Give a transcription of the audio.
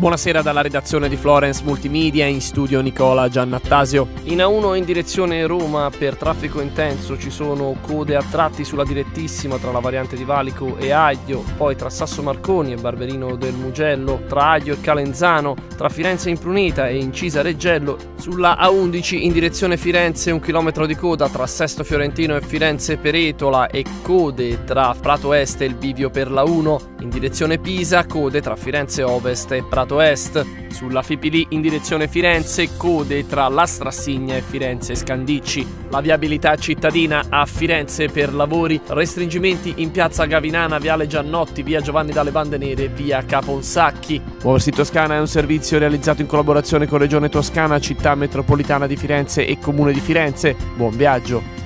Buonasera dalla redazione di Florence Multimedia, in studio Nicola Giannattasio. In A1 in direzione Roma per traffico intenso ci sono code a tratti sulla direttissima tra la variante di Valico e Aglio, poi tra Sasso Marconi e Barberino del Mugello, tra Aglio e Calenzano, tra Firenze Imprunita e Incisa Reggello. Sulla A11 in direzione Firenze 1 chilometro di coda tra Sesto Fiorentino e Firenze Peretola e code tra Prato Est e il bivio per la 1. In direzione Pisa code tra Firenze Ovest e Prato Est. Sulla Fipili in direzione Firenze code tra La Strassigna e Firenze Scandicci. La viabilità cittadina a Firenze per lavori, restringimenti in piazza Gavinana, viale Giannotti, via Giovanni dalle Bande Nere, via Caponsacchi. Muoversi Toscana è un servizio realizzato in collaborazione con Regione Toscana, Città Metropolitana di Firenze e Comune di Firenze. Buon viaggio!